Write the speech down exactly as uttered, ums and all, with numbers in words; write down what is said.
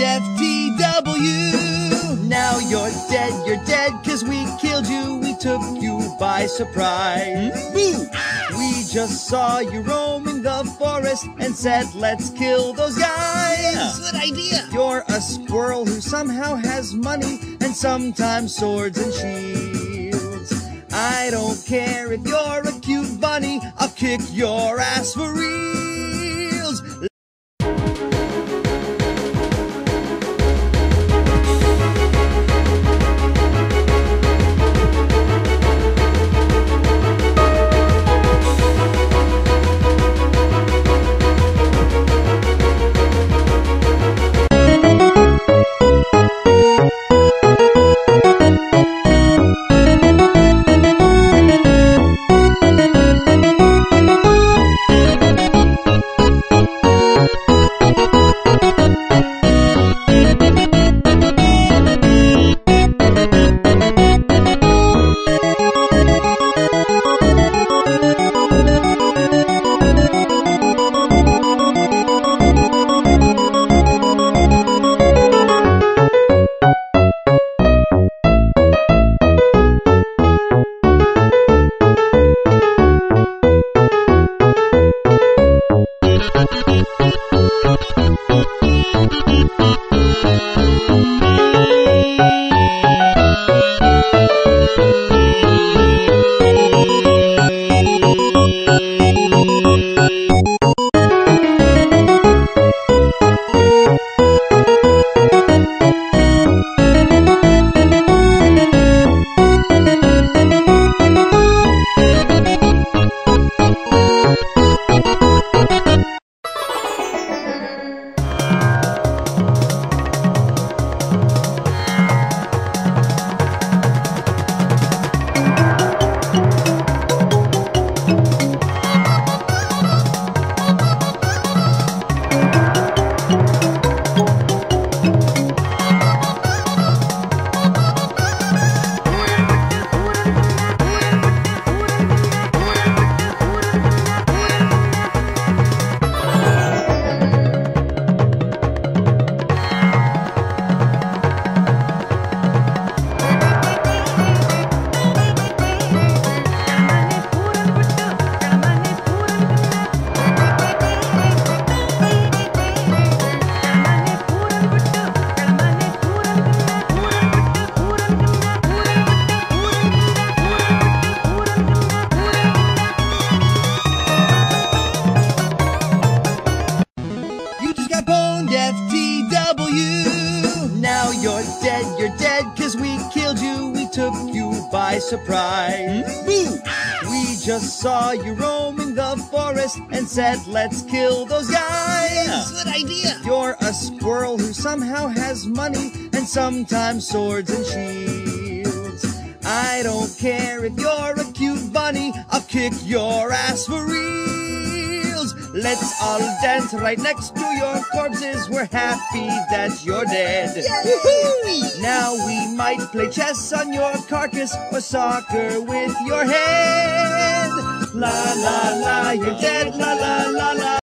F T W. Now you're dead, you're dead, cause we killed you, we took you by surprise. Boo! We just saw you roaming the forest and said, let's kill those guys. Yeah, good idea. You're a squirrel who somehow has money and sometimes swords and shields. I don't care if you're a cute bunny, I'll kick your ass for reals. F T W. Now you're dead, you're dead, cause we killed you, we took you by surprise. Boo! We just saw you roaming the forest and said, let's kill those guys. Yeah, good idea. You're a squirrel who somehow has money and sometimes swords and shields. I don't care if you're a cute bunny, I'll kick your ass for reals. Let's all dance right next to your corpses. We're happy that you're dead. Yay! Now we might play chess on your carcass or soccer with your head. La la la, you're dead. La la la la.